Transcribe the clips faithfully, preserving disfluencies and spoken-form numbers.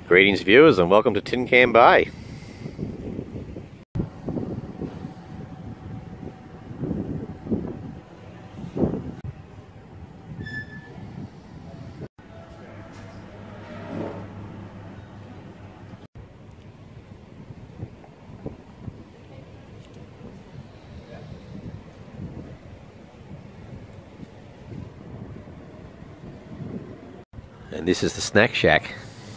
Greetings viewers and welcome to Tin Can Bay. And this is the snack shack.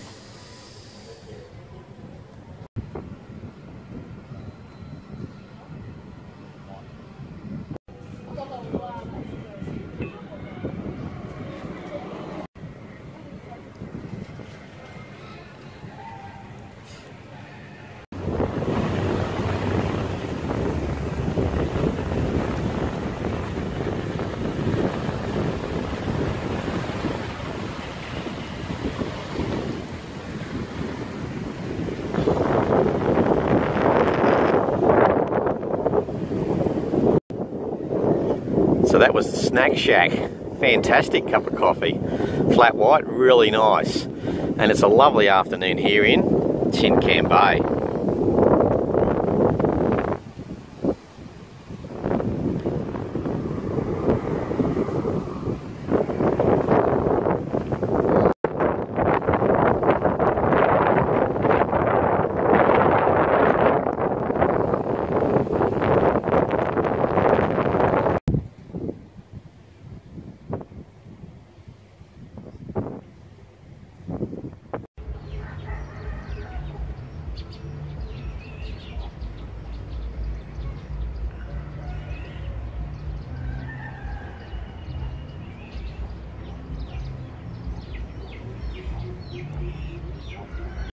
So that was the Snack Shack. Fantastic cup of coffee. Flat white, really nice. And it's a lovely afternoon here in Tin Can Bay.